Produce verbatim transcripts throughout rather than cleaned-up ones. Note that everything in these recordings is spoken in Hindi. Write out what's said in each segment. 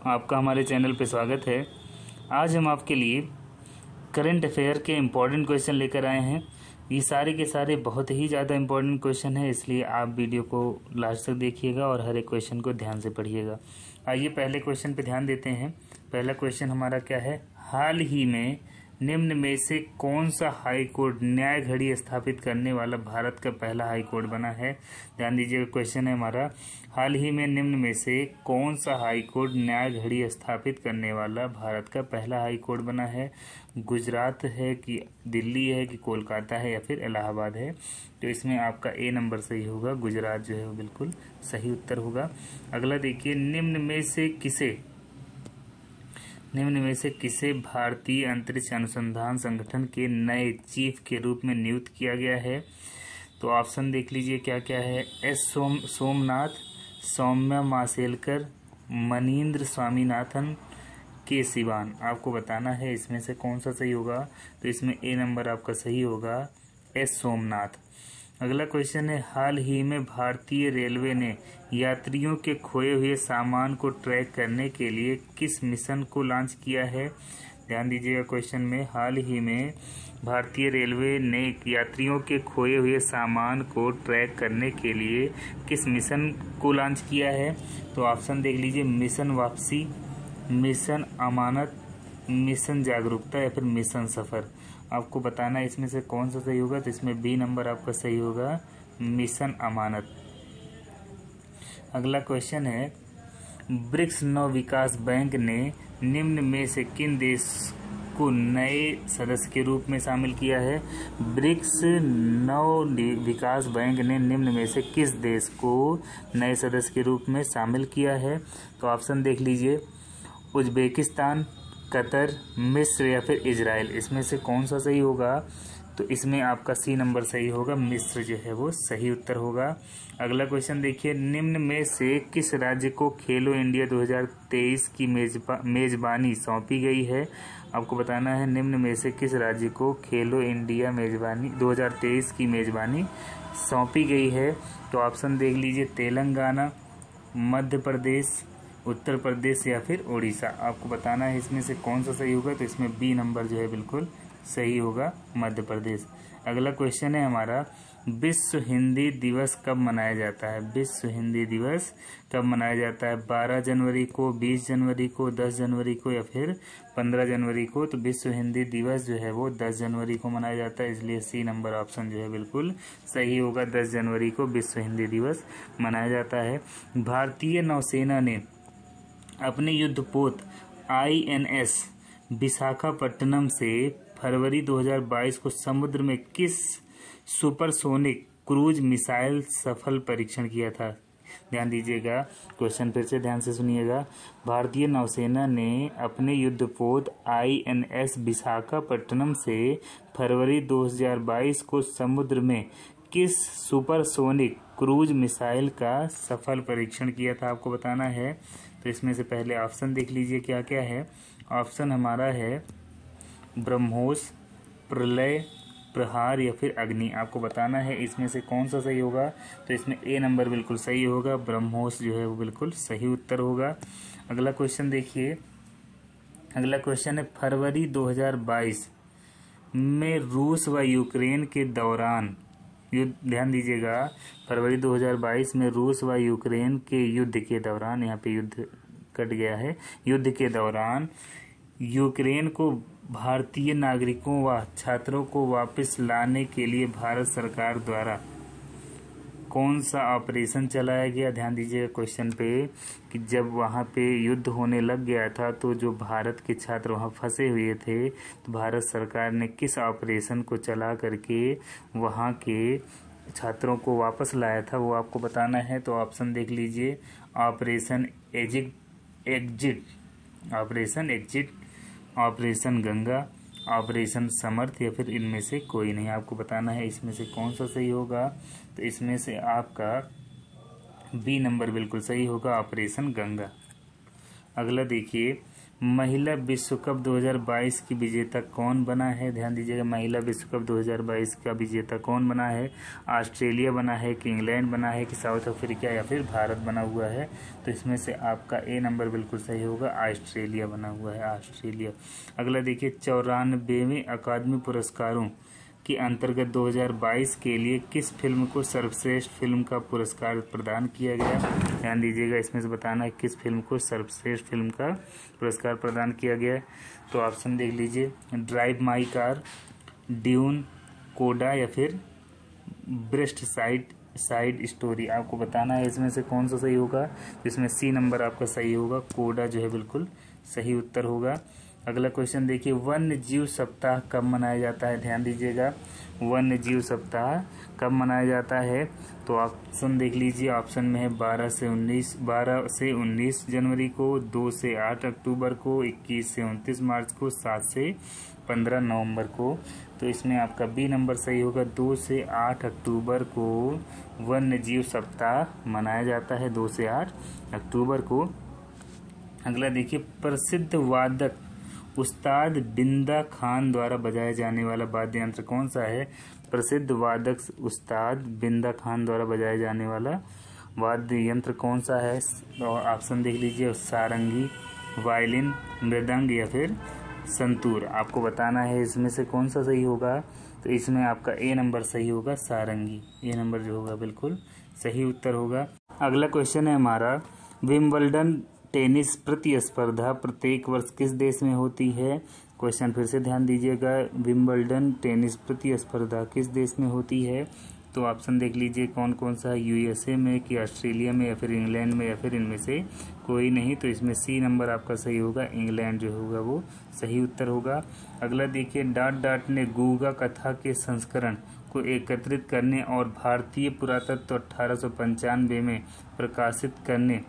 आपका हमारे चैनल पे स्वागत है। आज हम आपके लिए करंट अफेयर के इम्पोर्टेंट क्वेश्चन लेकर आए हैं। ये सारे के सारे बहुत ही ज़्यादा इम्पोर्टेंट क्वेश्चन है, इसलिए आप वीडियो को लास्ट तक देखिएगा और हर एक क्वेश्चन को ध्यान से पढ़िएगा। आइए पहले क्वेश्चन पे ध्यान देते हैं। पहला क्वेश्चन हमारा क्या है, हाल ही में निम्न में से कौन सा हाई कोर्ट न्याय घड़ी स्थापित करने वाला भारत का पहला हाई कोर्ट बना है। ध्यान दीजिएगा, क्वेश्चन है हमारा, हाल ही में निम्न में से कौन सा हाई कोर्ट न्याय घड़ी स्थापित करने वाला भारत का पहला हाई कोर्ट बना है। गुजरात है कि दिल्ली है कि कोलकाता है या फिर इलाहाबाद है। तो इसमें आपका ए नंबर सही होगा, गुजरात जो है वो बिल्कुल सही उत्तर होगा। अगला देखिए, निम्न में से किसे निम्न में से किसे भारतीय अंतरिक्ष अनुसंधान संगठन के नए चीफ के रूप में नियुक्त किया गया है। तो ऑप्शन देख लीजिए क्या क्या है। S Som Somnath, Saumya Mashelkar, Manindra Swaminathan, K Sivan. आपको बताना है इसमें से कौन सा सही होगा। तो इसमें ए नंबर आपका सही होगा, एस सोमनाथ। अगला क्वेश्चन है, हाल ही में भारतीय रेलवे ने यात्रियों के खोए हुए सामान को ट्रैक करने के लिए किस मिशन को लॉन्च किया है। ध्यान दीजिएगा, क्वेश्चन में हाल ही में भारतीय रेलवे ने यात्रियों के खोए हुए सामान को ट्रैक करने के लिए किस मिशन को लॉन्च किया है। तो ऑप्शन देख लीजिए, मिशन वापसी, मिशन अमानत, मिशन जागरूकता या फिर मिशन सफर। आपको बताना है इसमें से कौन सा सही होगा। तो इसमें बी नंबर आपका सही होगा, मिशन अमानत। अगला क्वेश्चन है, ब्रिक्स नव विकास बैंक ने निम्न में से किन देश को नए सदस्य के रूप में शामिल किया है। ब्रिक्स नव विकास बैंक ने निम्न में से किस देश को नए सदस्य के रूप में शामिल किया है। तो ऑप्शन देख लीजिए, उज्बेकिस्तान, कतर, मिस्र या फिर इजराइल। इसमें से कौन सा सही होगा। तो इसमें आपका सी नंबर सही होगा, मिस्र जो है वो सही उत्तर होगा। अगला क्वेश्चन देखिए, निम्न में से किस राज्य को खेलो इंडिया दो हज़ार तेईस की मेजबा मेजबानी सौंपी गई है। आपको बताना है निम्न में से किस राज्य को खेलो इंडिया मेजबानी दो हज़ार तेईस की मेजबानी सौंपी गई है। तो ऑप्शन देख लीजिए, तेलंगाना, मध्य प्रदेश, उत्तर प्रदेश या फिर उड़ीसा। आपको बताना है इसमें से कौन सा सही होगा। तो इसमें बी नंबर जो है बिल्कुल सही होगा, मध्य प्रदेश। अगला क्वेश्चन है हमारा, विश्व हिंदी दिवस कब मनाया जाता है। विश्व हिंदी दिवस कब मनाया जाता है, बारह जनवरी को, बीस जनवरी को, दस जनवरी को या फिर पंद्रह जनवरी को। तो विश्व हिंदी दिवस जो है वो दस जनवरी को मनाया जाता है, इसलिए सी नंबर ऑप्शन जो है बिल्कुल सही होगा, दस जनवरी को विश्व हिंदी दिवस मनाया जाता है। भारतीय नौसेना ने अपने युद्धपोत आई एन एस विशाखापट्टनम से फरवरी दो हज़ार बाईस को समुद्र में किस सुपरसोनिक क्रूज मिसाइल सफल परीक्षण किया था। ध्यान दीजिएगा, क्वेश्चन फिर से ध्यान से सुनिएगा। भारतीय नौसेना ने अपने युद्धपोत आई एन एस विशाखापट्टनम से फरवरी दो हज़ार बाईस को समुद्र में किस सुपरसोनिक क्रूज मिसाइल का सफल परीक्षण किया था। आपको बताना है। तो इसमें से पहले ऑप्शन देख लीजिए क्या क्या है। ऑप्शन हमारा है ब्रह्मोस, प्रलय, प्रहार या फिर अग्नि। आपको बताना है इसमें से कौन सा सही होगा। तो इसमें ए नंबर बिल्कुल सही होगा, ब्रह्मोस जो है वो बिल्कुल सही उत्तर होगा। अगला क्वेश्चन देखिए, अगला क्वेश्चन है, फरवरी दो हज़ार बाईस में रूस व यूक्रेन के दौरान युद्ध, ध्यान दीजिएगा, फरवरी दो हज़ार बाईस में रूस व यूक्रेन के युद्ध के दौरान, यहाँ पे युद्ध कट गया है, युद्ध के दौरान यूक्रेन को भारतीय नागरिकों व छात्रों को वापस लाने के लिए भारत सरकार द्वारा कौन सा ऑपरेशन चलाया गया। ध्यान दीजिएगा क्वेश्चन पे कि जब वहाँ पे युद्ध होने लग गया था तो जो भारत के छात्र वहाँ फंसे हुए थे, तो भारत सरकार ने किस ऑपरेशन को चला करके वहाँ के छात्रों को वापस लाया था, वो आपको बताना है। तो ऑप्शन देख लीजिए, operation exit exit operation exit, operation Ganga, operation Samarth या फिर इनमें से कोई नहीं। आपको बताना है इसमें से कौन सा सही होगा। तो इसमें से आपका बी नंबर बिल्कुल सही होगा, ऑपरेशन गंगा। अगला देखिए, महिला विश्व कप दो हज़ार बाईस की विजेता कौन बना है? ध्यान दीजिएगा, महिला विश्व कप दो हज़ार बाईस का विजेता कौन बना है? ऑस्ट्रेलिया बना है कि इंग्लैंड बना है कि साउथ अफ्रीका या फिर भारत बना हुआ है? तो इसमें से आपका ए नंबर बिल्कुल सही होगा, ऑस्ट्रेलिया बना हुआ है, ऑस्ट्रेलिया। अगला देखिए, चौरानवेवें अकादमी पुरस्कारों के अंतर्गत दो हज़ार बाईस के लिए किस फिल्म को सर्वश्रेष्ठ फिल्म का पुरस्कार प्रदान किया गया? ध्यान दीजिएगा, इसमें से बताना है किस फिल्म को सर्वश्रेष्ठ फिल्म का पुरस्कार प्रदान किया गया है। तो ऑप्शन देख लीजिए, ड्राइव माई कार, ड्यून, कोडा या फिर ब्रेस्ट साइड साइड स्टोरी। आपको बताना है इसमें से कौन सा सही होगा। तो इसमें सी नंबर आपका सही होगा, कोडा जो है बिल्कुल सही उत्तर होगा। अगला क्वेश्चन देखिए, वन्य जीव सप्ताह कब मनाया जाता है? ध्यान दीजिएगा, वन्य जीव सप्ताह कब मनाया जाता है? तो ऑप्शन देख लीजिए, ऑप्शन में है बारह से उन्नीस बारह से उन्नीस जनवरी को, दो से आठ अक्टूबर को, इक्कीस से उनतीस मार्च को, सात से पंद्रह नवंबर को। तो इसमें आपका बी नंबर सही होगा, दो से आठ अक्टूबर को वन्य जीव सप्ताह मनाया जाता है, दो से आठ अक्टूबर को। अगला देखिए, प्रसिद्ध वादक उस्ताद बिंदा खान द्वारा बजाया जाने वाला वाद्य यंत्र कौन सा है? प्रसिद्ध वादक उस्ताद बिंदा खान द्वारा बजाया जाने वाला वाद्य यंत्र कौन सा है? और ऑप्शन देख लीजिए, सारंगी, वायलिन, मृदंग या फिर संतूर। आपको बताना है इसमें से कौन सा सही होगा। तो इसमें आपका ए नंबर सही होगा, सारंगी। ए नंबर जो होगा बिल्कुल सही उत्तर होगा। अगला क्वेश्चन है हमारा, विंबलडन टेनिस प्रतिस्पर्धा प्रत्येक वर्ष किस देश में होती है? क्वेश्चन फिर से ध्यान दीजिएगा, विंबलडन टेनिस प्रतिस्पर्धा किस देश में होती है? तो ऑप्शन देख लीजिए कौन कौन सा है, यूएसए में कि ऑस्ट्रेलिया में या फिर इंग्लैंड में या फिर इनमें से कोई नहीं। तो इसमें सी नंबर आपका सही होगा, इंग्लैंड जो होगा वो सही उत्तर होगा। अगला देखिए, डाट डाट ने गूगा कथा के संस्करण को एकत्रित करने और भारतीय पुरातत्व अठारह सौ पंचानवे में प्रकाशित करने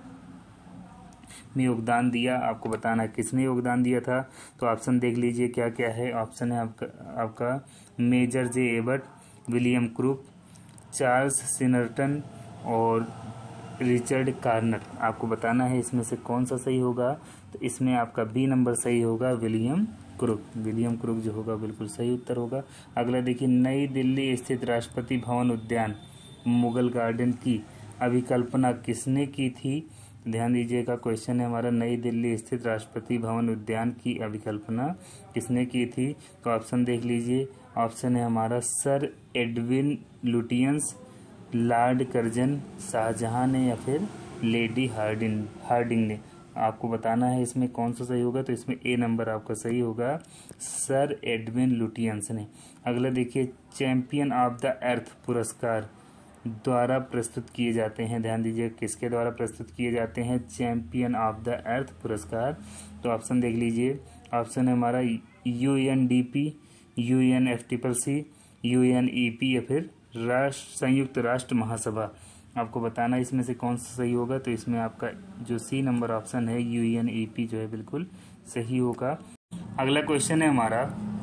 में योगदान दिया। आपको बताना है किसने योगदान दिया था। तो ऑप्शन देख लीजिए क्या क्या है। ऑप्शन है आपका आपका major J Ebert, William Krupp, Charles Sherrington और रिचर्ड कार्नर। आपको बताना है इसमें से कौन सा सही होगा। तो इसमें आपका बी नंबर सही होगा, विलियम क्रूक। विलियम क्रूक जो होगा बिल्कुल सही उत्तर होगा। अगला देखिए, नई दिल्ली स्थित राष्ट्रपति भवन उद्यान मुगल गार्डन की अभिकल्पना किसने की थी? ध्यान दीजिएगा, क्वेश्चन है हमारा, नई दिल्ली स्थित राष्ट्रपति भवन उद्यान की अभिकल्पना किसने की थी? तो ऑप्शन देख लीजिए, ऑप्शन है हमारा sir Edwin Lutyens, Lord Curzon, Shahjahan ने या फिर लेडी हार्डिंग हार्डिंग ने। आपको बताना है इसमें कौन सा सही होगा। तो इसमें ए नंबर आपका सही होगा, सर एडविन लुटियंस ने। अगला देखिए, चैंपियन ऑफ द अर्थ पुरस्कार द्वारा प्रस्तुत किए जाते हैं। ध्यान दीजिए, किसके द्वारा प्रस्तुत किए जाते हैं? चैंपियन ऑफ द अर्थ पुरस्कार। तो ऑप्शन देख लीजिए, ऑप्शन है हमारा U N D P, U N F triple C, U N E P या फिर राष्ट्र संयुक्त राष्ट्र महासभा। आपको बताना इसमें से कौन सा सही होगा। तो इसमें आपका जो सी नंबर ऑप्शन है, यू एन ई पी जो है बिल्कुल सही होगा। अगला क्वेश्चन है हमारा,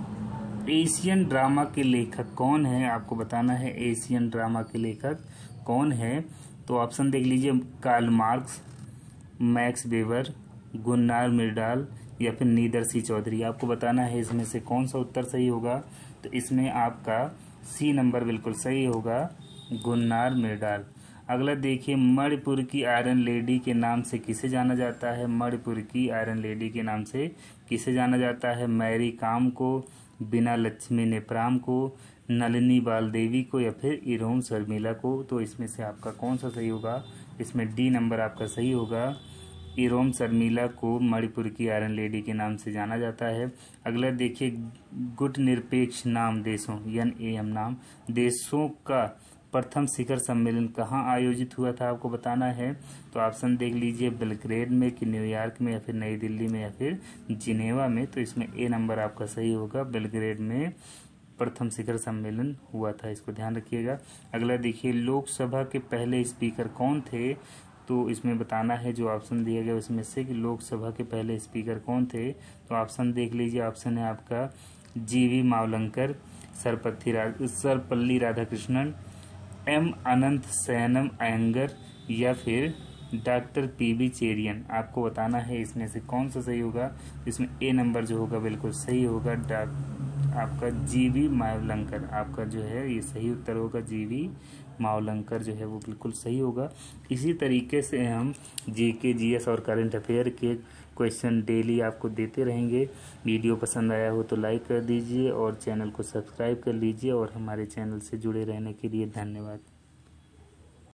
एशियन ड्रामा के लेखक कौन है? आपको बताना है एशियन ड्रामा के लेखक कौन है। तो ऑप्शन देख लीजिए, Karl Marx, Max Weber, Gunnar Myrdal या फिर नीदर सी चौधरी। आपको बताना है इसमें से कौन सा उत्तर सही होगा। तो इसमें आपका सी नंबर बिल्कुल सही होगा, गुन्नार मिर्डाल। अगला देखिए, मणिपुर की आयरन लेडी के नाम से किसे जाना जाता है? मणिपुर की आयरन लेडी के नाम से किसे जाना जाता है? मैरी काम को, बिना लक्ष्मी नेप्राम को, नलिनी बाल देवी को या फिर इरोम शर्मिला को। तो इसमें से आपका कौन सा सही होगा? इसमें डी नंबर आपका सही होगा, इरोम शर्मिला को मणिपुर की आयरन लेडी के नाम से जाना जाता है। अगला देखिए, गुट निरपेक्ष नाम देशों एन ए एम नाम देशों का प्रथम शिखर सम्मेलन कहाँ आयोजित हुआ था? आपको बताना है। तो ऑप्शन देख लीजिए, बेलग्रेड में कि न्यूयॉर्क में या फिर नई दिल्ली में या फिर जिनेवा में। तो इसमें ए नंबर आपका सही होगा, बेलग्रेड में प्रथम शिखर सम्मेलन हुआ था, इसको ध्यान रखिएगा। अगला देखिए, लोकसभा के पहले स्पीकर कौन थे? तो इसमें बताना है जो ऑप्शन दिया गया उसमें से कि लोकसभा के पहले स्पीकर कौन थे। तो ऑप्शन देख लीजिए, ऑप्शन है आपका जीवी मावलंकर, सरपथी राज सर्वपल्ली राधाकृष्णन, एम अनंत सैनम अयंगर या फिर डॉक्टर पीबी चेरियन। आपको बताना है इसमें से कौन सा सही होगा। इसमें ए नंबर जो होगा बिल्कुल सही होगा। डॉक आपका जीवी मावलंकर, आपका जो है ये सही उत्तर होगा। जीवी मावलंकर जो है वो बिल्कुल सही होगा। इसी तरीके से हम जी के जी एस और करंट अफेयर के क्वेश्चन डेली आपको देते रहेंगे। वीडियो पसंद आया हो तो लाइक कर दीजिए और चैनल को सब्सक्राइब कर लीजिए और हमारे चैनल से जुड़े रहने के लिए धन्यवाद।